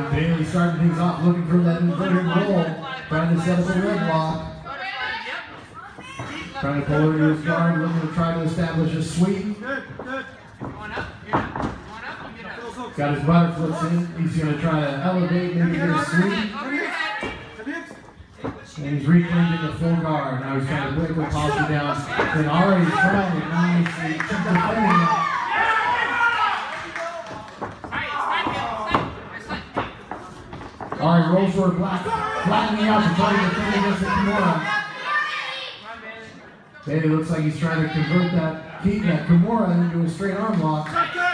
Bailey starting things off, looking for that inverted roll, trying to set up a leg lock. Trying to pull her to his guard, looking to try to establish a sweep. Got his butter flips in. He's going to try to elevate, maybe get a sweep. And he's reclaimed the full guard. Now he's trying to break her posture down. And already trying it. Now he's defending it. All right, rolls for flattening out the body defending against the Kimura. Bailey looks like he's trying to convert that Kimura into a straight arm lock.